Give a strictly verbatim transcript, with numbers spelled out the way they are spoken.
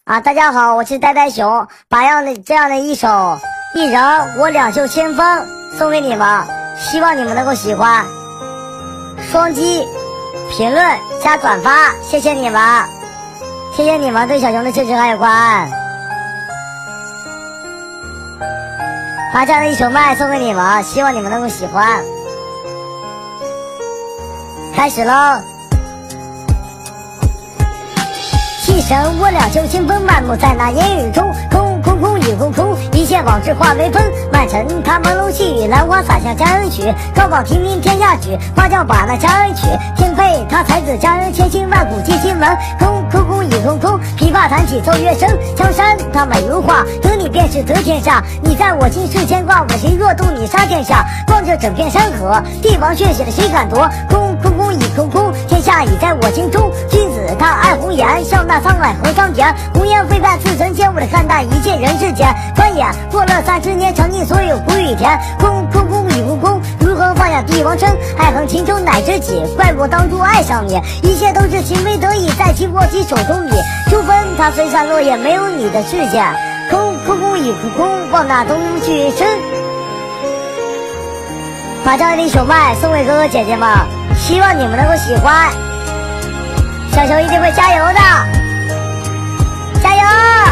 啊，大家好，我是呆呆熊，把样的这样的一首一人我两袖清风送给你们，希望你们能够喜欢。双击评论加转发，谢谢你们，谢谢你们对小熊的支持还有关爱。把这样的一首麦送给你们，希望你们能够喜欢。开始喽！一人我两袖清风，漫步在那烟雨中，空空空雨空空，一切往事化为风。满城他朦胧细雨，兰花洒向佳人曲，高榜亭临天下曲，花轿把那佳人娶。天配他才子佳人，千辛万苦尽心闻。空空空雨空空，琵琶弹起奏乐声。江山他美如画，得你便是得天下。你在我心是牵挂，我心若动你杀天下。望着整片山河，帝王血血的谁敢夺？空空空雨空空，天下已在我心中。君子他爱红颜，笑纳沧海和桑田。红颜飞半似神仙，为了看淡一切人世间。转眼过了三十年，尝尽所有苦与甜。空空空雨空空，如何放下帝王身？爱恨情仇乃知己，怪我当初爱上你。一切都是情非得已，在其握起手中你。秋分它虽散落，也没有你的世界。空空空雨空空，望那东去深。把这样的一首麦送给哥哥姐姐们，希望你们能够喜欢。小熊一定会加油的，加油！